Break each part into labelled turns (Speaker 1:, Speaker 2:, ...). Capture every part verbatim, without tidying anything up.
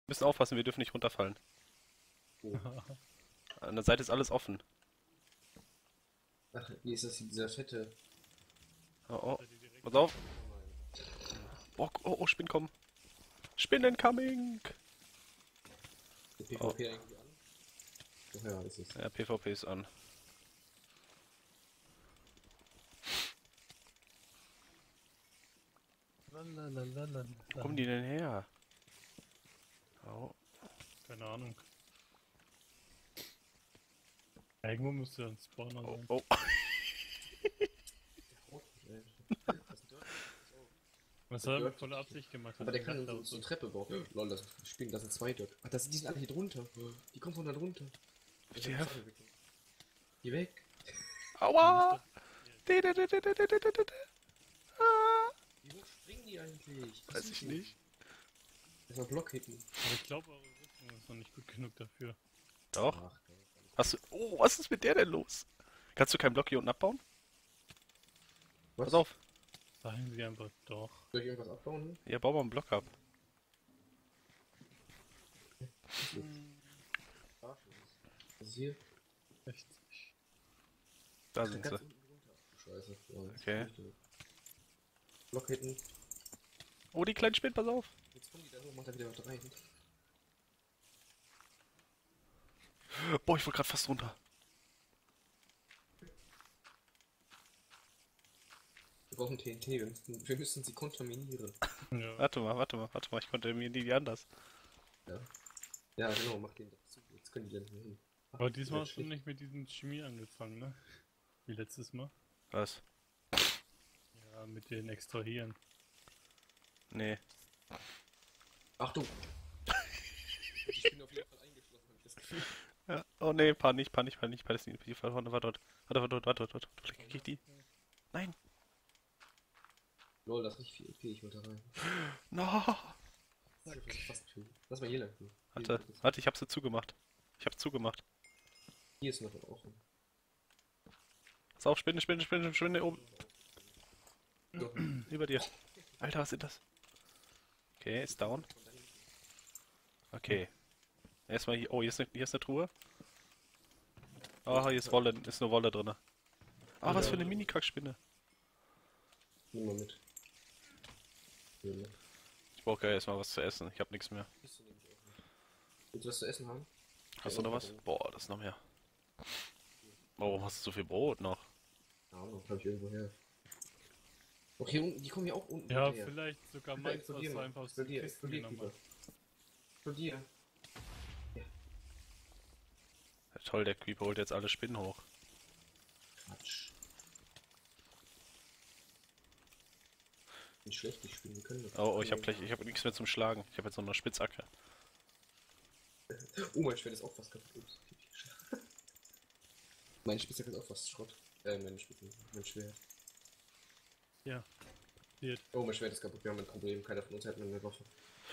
Speaker 1: Müssen aufpassen, wir dürfen nicht runterfallen.
Speaker 2: Oh.
Speaker 1: An der Seite ist alles offen.
Speaker 2: Ach, wie ist das hier, dieser fette?
Speaker 1: Oh, oh. Pass auf. Oh, oh, oh, Spinnen kommen. Spinnen coming!
Speaker 2: Der PvP eigentlich an? Ach ja, ist es.
Speaker 1: Ja, PvP ist an.
Speaker 3: Lalalala.
Speaker 1: Wo kommen die denn her? Oh.
Speaker 3: Keine Ahnung. Irgendwo müsste ein Spawner
Speaker 1: Oh,
Speaker 3: sein.
Speaker 1: oh.
Speaker 3: Was hat er mit voller Absicht gemacht?
Speaker 2: Aber der
Speaker 3: Hat
Speaker 2: kann
Speaker 3: gedacht,
Speaker 2: so, so eine Treppe bauen. Lol, das Spinnen, das sind zwei Dirk. Ach, das, die sind alle hier drunter. Die kommen von da drunter.
Speaker 1: W T F?
Speaker 2: Geh weg.
Speaker 1: Aua! Di, di, di, di, di, di, di, di, di. Ah.
Speaker 2: Wie hoch springen die eigentlich? Was
Speaker 1: Weiß
Speaker 2: sind
Speaker 1: ich
Speaker 2: die?
Speaker 1: nicht.
Speaker 2: Erstmal Block hitten.
Speaker 3: Aber ich glaube, eure Rüstung ist noch nicht gut genug dafür.
Speaker 1: Doch.
Speaker 2: Ach,
Speaker 1: Hast du. Oh, was ist mit der denn los? Kannst du keinen Block hier unten abbauen?
Speaker 2: was?
Speaker 1: Pass auf.
Speaker 3: Sagen sie einfach doch.
Speaker 2: Soll ich irgendwas abbauen?
Speaker 1: Ja, bau mal einen Block ab.
Speaker 2: Was ist hier?
Speaker 3: sechzig.
Speaker 1: Da
Speaker 2: Ach,
Speaker 1: sind
Speaker 2: ganz
Speaker 1: sie.
Speaker 2: unten runter. Scheiße. Ja, das
Speaker 1: Okay.
Speaker 2: ist nicht. Block hitten.
Speaker 1: Oh, die kleinen Spinnen, pass auf.
Speaker 2: Jetzt kommen die da hoch, macht er wieder was rein.
Speaker 1: Boah, ich wollte gerade fast runter.
Speaker 2: Wir brauchen T N T, wir müssen, wir müssen sie kontaminieren.
Speaker 3: Ja.
Speaker 1: Warte mal, warte mal, warte mal, ich konnte mir die anders.
Speaker 2: Ja. Ja, genau, mach den dazu. Jetzt können die dann hier hin. Ach,
Speaker 3: Aber diesmal
Speaker 2: das
Speaker 3: hast du
Speaker 2: ist
Speaker 3: nicht mit diesem Chemie angefangen, ne? Wie letztes Mal.
Speaker 1: Was?
Speaker 3: Ja, mit den Extrahieren.
Speaker 1: Nee.
Speaker 2: Achtung! Ich bin auf jeden Fall eingeschlossen, hab ich das Gefühl.
Speaker 1: Ja. Oh nee, Panik, Panik, Panik, Panik, Panik, Panik, warte, warte, warte, warte, warte, warte, warte, warte, krieg ich die? Nein!
Speaker 2: Lol, das ist nicht viel. Okay, ich wollte da rein.
Speaker 1: No!
Speaker 2: Das ist fast viel. Lass mal hier lang. Hier,
Speaker 1: Warte, warte, ich hab's zugemacht. Ich hab's zugemacht.
Speaker 2: hier ist noch offen.
Speaker 1: Pass auf, Spinne, Spinne, Spinne, Spinne, oben.
Speaker 2: So.
Speaker 1: Über dir. Alter, was ist das? Okay, ist down. Okay. Erstmal hier. Oh, hier ist eine, hier ist eine Truhe. Ah, hier ist Wolle, ist eine Wolle drin. Ah, was für eine Mini-Kackspinne.
Speaker 2: Nimm mal mit. Hier, ne?
Speaker 1: Ich brauche ja erstmal was zu essen. Ich habe nichts mehr.
Speaker 2: Willst du nämlich auch nicht. Willst du was zu essen haben?
Speaker 1: Hast du noch was? Boah, das ist noch mehr. Warum hast du so viel Brot noch?
Speaker 2: Ja, noch hab ich irgendwo her. Doch hier unten, die kommen ja auch unten
Speaker 3: Ja,
Speaker 2: her.
Speaker 3: vielleicht sogar
Speaker 2: Bitte
Speaker 3: meins, was
Speaker 2: explodier
Speaker 3: du
Speaker 2: mal.
Speaker 3: einfach aus den
Speaker 2: Explodier,
Speaker 3: Kisten
Speaker 2: explodier,
Speaker 3: genommen
Speaker 2: Pieper.
Speaker 3: hast.
Speaker 2: Explodier.
Speaker 1: Ja, toll, der Creeper holt jetzt alle Spinnen hoch.
Speaker 2: Quatsch. Nicht schlecht, die spielen, die können das.
Speaker 1: Oh, oh, ich habe gleich, ich habe nichts mehr zum Schlagen. Ich habe jetzt nur eine Spitzhacke.
Speaker 2: Oh, mein Schwert ist auch fast kaputt. Ups. Meine Spitzhacke ist auch fast Schrott. Äh, meine Spitzhacke, mein Schwert.
Speaker 3: Ja. Hier.
Speaker 2: Oh, mein Schwert ist kaputt, wir haben ein Problem. Keiner von uns hat eine Waffe.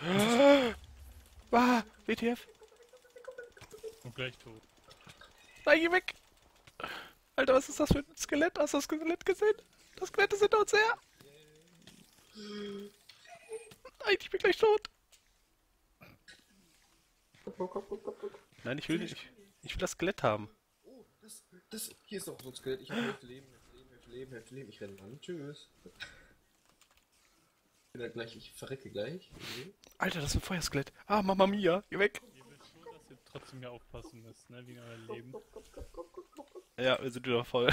Speaker 1: Ah, W T F?
Speaker 3: Und gleich tot.
Speaker 1: Nein, geh weg! Alter, was ist das für ein Skelett? Hast du das Skelett gesehen? Das Skelett ist hinter uns her! Nein, ich bin gleich tot! Nein, ich will nicht. Ich will das Skelett haben.
Speaker 2: Oh, das, das, hier ist doch so ein Skelett. Ich habe Hälfte Leben, Hälfte Leben, Hälfte Leben, Hälfte Leben. Ich renne an. Tschüss. Ich bin dann gleich, ich verrecke gleich.
Speaker 1: Alter, das ist ein Feuerskelett. Ah, Mama Mia, geh weg!
Speaker 3: Ihr wisst schon, dass ihr trotzdem ja aufpassen müsst, ne? Wie in eurem Leben.
Speaker 1: Ja, wir sind wieder voll.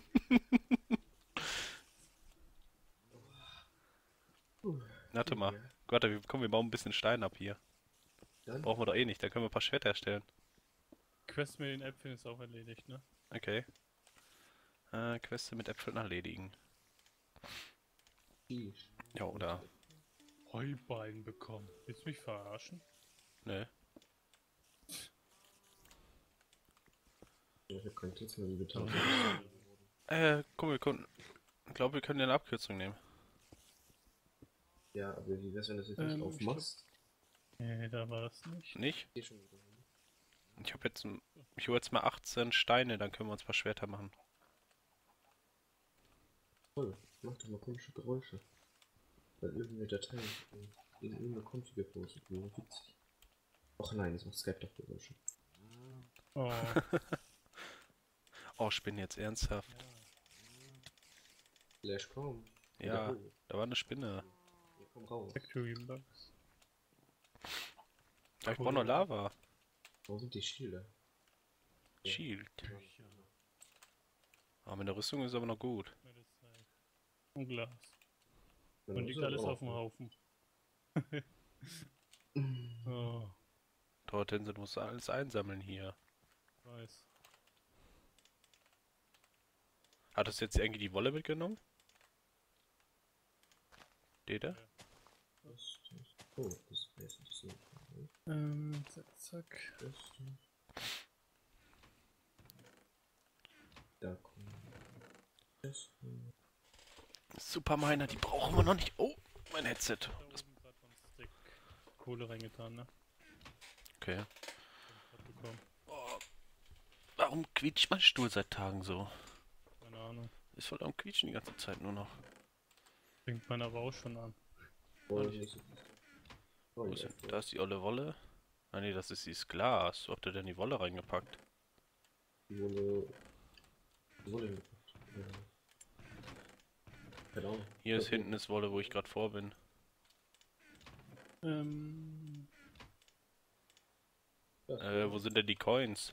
Speaker 1: Warte mal. Warte, wir, komm, wir bauen ein bisschen Stein ab hier.
Speaker 2: Dann?
Speaker 1: Brauchen wir doch eh nicht, da können wir ein paar Schwerter herstellen.
Speaker 3: Quest mit den Äpfeln ist auch erledigt, ne?
Speaker 1: Okay. Äh, Queste mit Äpfeln erledigen. Ja, oder?
Speaker 3: Heuballen bekommen. Willst du mich verarschen?
Speaker 1: Nö.
Speaker 2: Ich hab keinen Test mehr getan.
Speaker 1: Äh, komm, wir können. Ich glaube, wir können ja eine Abkürzung nehmen.
Speaker 2: Ja, aber wie wär's, wenn du das jetzt
Speaker 3: Ähm,
Speaker 2: nicht aufmachst?
Speaker 3: Nee, da war das nicht.
Speaker 1: Nicht?
Speaker 2: Geh schon wieder.
Speaker 1: Ich habe jetzt. ein- Ich hole jetzt mal achtzehn Steine, dann können wir uns ein paar Schwerter machen.
Speaker 2: Toll, macht doch mal komische Geräusche. Weil irgendeine Datei in irgendeine Konfi gepostet wurde. Witzig. Och nein, das macht Skype doch Geräusche.
Speaker 3: Oh.
Speaker 1: Oh, ich bin jetzt ernsthaft.
Speaker 2: Flash, komm. Wieder
Speaker 1: Ja,
Speaker 2: hoch.
Speaker 1: da war eine Spinne.
Speaker 2: Ja, komm raus.
Speaker 3: Factory Bugs.
Speaker 1: Aber ich brauche noch Lava.
Speaker 2: Wo sind die Schilder? Ja.
Speaker 1: Shield. Aber meine Rüstung ist aber noch gut.
Speaker 3: Und Glas.
Speaker 2: Dann
Speaker 3: Und
Speaker 2: ist
Speaker 3: liegt
Speaker 2: er
Speaker 3: alles
Speaker 2: auch
Speaker 3: auf dem
Speaker 2: noch.
Speaker 3: Haufen. Oh,
Speaker 1: Dorthin sind, musst du alles einsammeln hier.
Speaker 3: weiß.
Speaker 1: Hattest du jetzt irgendwie die Wolle mitgenommen? Dede?
Speaker 2: Das, das, oh, das ist interessant.
Speaker 3: Ähm, zack, zack.
Speaker 2: Das, da kommt. Das,
Speaker 1: Superminer, die brauchen wir noch nicht. Oh, mein Headset.
Speaker 3: Da oben gerade noch ein Stick Kohle reingetan, ne?
Speaker 1: Okay.
Speaker 3: Hab bekommen.
Speaker 1: Oh, warum quietscht mein Stuhl seit Tagen so?
Speaker 3: Keine Ahnung.
Speaker 1: Ist voll am Quietschen die ganze Zeit nur noch.
Speaker 3: Fängt meiner aber auch schon an.
Speaker 2: oh,
Speaker 1: Und-
Speaker 2: nicht so-
Speaker 1: Wo
Speaker 2: oh,
Speaker 1: ist
Speaker 2: ja,
Speaker 1: denn? Da ist die olle Wolle. Ah ne, das ist dieses Glas. Wo habt ihr denn die Wolle reingepackt?
Speaker 2: Die Wolle. Die Wolle hingepackt. Ja. Keine Ahnung.
Speaker 1: Hier ist
Speaker 2: Okay.
Speaker 1: hinten ist Wolle, wo ich gerade vor bin.
Speaker 3: Ähm,
Speaker 2: Ja,
Speaker 1: Äh, wo sind denn die Coins?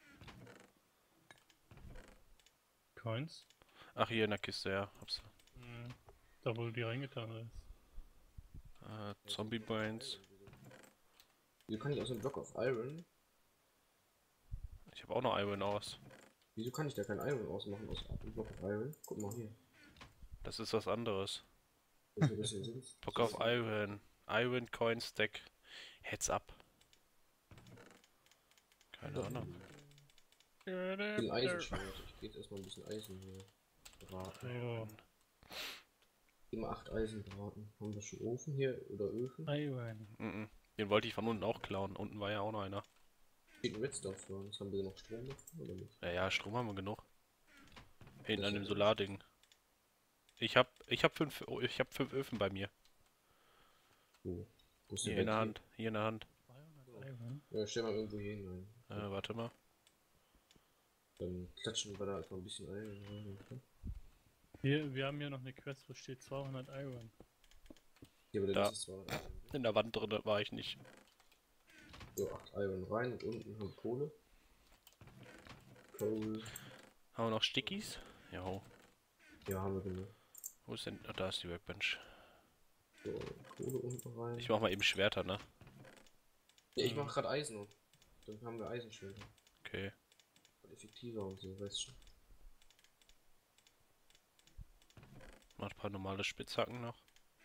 Speaker 3: Coins.
Speaker 1: Ach, hier in der Kiste, ja. Hab's.
Speaker 3: Mhm. Da wo du die reingetan hast.
Speaker 1: Äh, Zombie Brains.
Speaker 2: Wieso kann ich aus dem Block of Iron?
Speaker 1: Ich habe auch noch Iron aus.
Speaker 2: Wieso kann ich da kein Iron ausmachen aus dem Block of Iron? Guck mal hier.
Speaker 1: Das ist was anderes.
Speaker 2: Das ist ein bisschen Sinn.
Speaker 1: Bock auf Iron. Iron Coin Stack. Heads up. Keine Ahnung.
Speaker 2: Ein Eisenschwert. Ich geh jetzt erstmal ein bisschen Eisen hier braten.
Speaker 3: Oh,
Speaker 2: Immer acht Eisen braten. Haben wir schon Ofen hier oder Öfen?
Speaker 3: Iron.
Speaker 1: Mhm. Den wollte ich von unten auch klauen. Unten war ja auch noch einer.
Speaker 2: Steht ein Redstone für uns. Haben wir noch Strom davon oder nicht?
Speaker 1: Ja, ja, Strom haben wir genug. Hinten
Speaker 2: Das
Speaker 1: an dem
Speaker 2: ist-
Speaker 1: Solarding. Ich hab, ich hab fünf, oh, ich hab fünf Öfen bei mir.
Speaker 2: Wo? Wo ist
Speaker 1: Hier
Speaker 2: der
Speaker 1: in der
Speaker 2: Bett
Speaker 1: Hand, hier in der Hand.
Speaker 3: Iron.
Speaker 2: hier? Ja, stell mal irgendwo hier hin. Rein.
Speaker 1: Äh, warte mal.
Speaker 2: Dann klatschen wir da einfach ein bisschen ein. rein, okay?
Speaker 3: Hier, wir haben hier noch eine Quest, wo steht zweihundert Iron.
Speaker 2: Hier, aber
Speaker 1: Da.
Speaker 2: das ist zwar
Speaker 1: In der Wand drin war ich nicht.
Speaker 2: so acht Iron rein und unten haben wir Kohle. Kohle.
Speaker 1: Haben wir noch Stickies? Jo.
Speaker 2: Ja, haben wir genug.
Speaker 1: Wo ist denn? Ah, da ist die Workbench.
Speaker 2: So, Kohle unten rein.
Speaker 1: Ich mach mal eben Schwerter, ne?
Speaker 2: ja, ich mach grad Eisen und dann haben wir Eisenschilder.
Speaker 1: Okay.
Speaker 2: Voll effektiver und so, weißt schon.
Speaker 1: Mach ein paar normale Spitzhacken noch.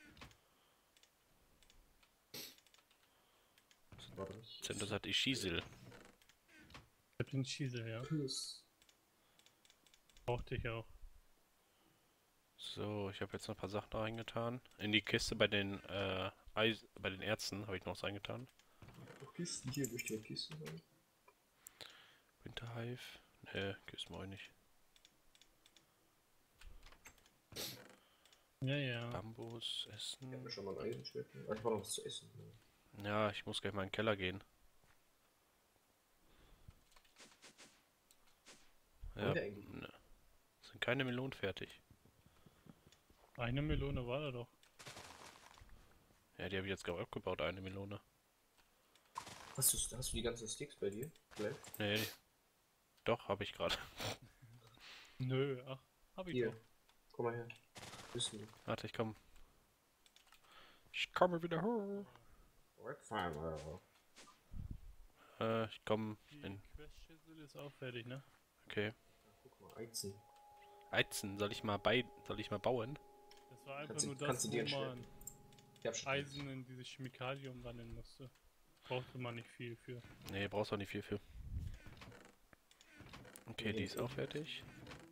Speaker 2: Warte.
Speaker 1: Das hat Ishisil.
Speaker 3: Ich hab den Schießel, ja.
Speaker 2: Plus.
Speaker 3: Brauchte ich auch.
Speaker 1: So, ich habe jetzt noch ein paar Sachen da reingetan. In die Kiste bei den äh, Eis bei den Ärzten habe ich noch was reingetan.
Speaker 2: Noch Kisten hier durch die Kisten rein.
Speaker 1: Winterhive. Ne, Kisten wir nicht.
Speaker 3: Ja, ja.
Speaker 1: Bambus,
Speaker 2: Ich hab mir
Speaker 1: Essen.
Speaker 2: schon mal ein Eisenschwert. Ah, ich war noch was zu essen. Ja.
Speaker 1: Ja, ich muss gleich mal in den Keller gehen. Ja,
Speaker 2: Und der eigentlich?
Speaker 1: ne. Sind keine Melonen fertig.
Speaker 3: Eine Melone war da doch.
Speaker 1: Ja, die habe ich jetzt gerade abgebaut, eine Melone.
Speaker 2: Hast du, hast du die ganzen Sticks bei dir? Gleich?
Speaker 1: Nee, doch, habe ich gerade.
Speaker 3: Nö, ach, hab ich
Speaker 2: Hier.
Speaker 3: doch.
Speaker 2: Komm mal her. Wissen du.
Speaker 1: Warte, ich komm. Ich komme wieder hoch.
Speaker 2: Redfire.
Speaker 1: Äh, ich komm
Speaker 3: Die
Speaker 1: in.
Speaker 3: Quest-Schüssel ist auch fertig, ne?
Speaker 1: Okay.
Speaker 2: Guck mal, Eizen.
Speaker 1: Eizen, soll ich mal bei. Soll ich mal bauen?
Speaker 3: Das war einfach
Speaker 2: Kannst du-
Speaker 3: nur das,
Speaker 2: kannst du dir
Speaker 3: wo
Speaker 2: entstellen.
Speaker 3: man
Speaker 2: Ich hab schon.
Speaker 3: Eisen in dieses Chemikalium rennen musste. Brauchte man nicht viel für.
Speaker 1: Nee, brauchst auch nicht viel für. Okay, die ist auch fertig.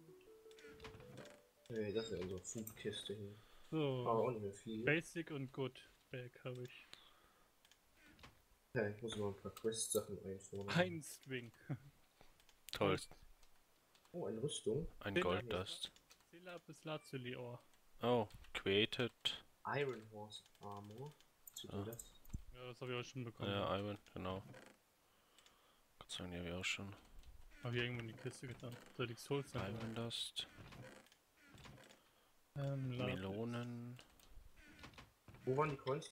Speaker 2: Hey, das ist ja unsere Foodkiste hier. Aber
Speaker 3: So,
Speaker 2: auch nicht mehr viel.
Speaker 3: Basic und Good Back habe ich.
Speaker 2: Ja, ich muss mal ein paar Quest-Sachen einfordern.
Speaker 3: Ein String.
Speaker 1: Toll.
Speaker 2: Oh, eine Rüstung.
Speaker 1: Ein
Speaker 3: Bin-
Speaker 1: Golddust.
Speaker 3: Celapis Lazuli Ohr.
Speaker 1: Oh, created.
Speaker 2: Iron Horse Armor. Was tut denn
Speaker 1: Ah.
Speaker 2: das?
Speaker 3: Ja, das habe ich auch schon bekommen.
Speaker 1: Ja, Iron, genau. sagen, die habe ich auch schon.
Speaker 3: Hab ich irgendwo in die Kiste getan. Soll ich's holen?
Speaker 1: Diamond Dust,
Speaker 3: Ähm, Lapis.
Speaker 1: Melonen.
Speaker 2: Wo waren die Coins?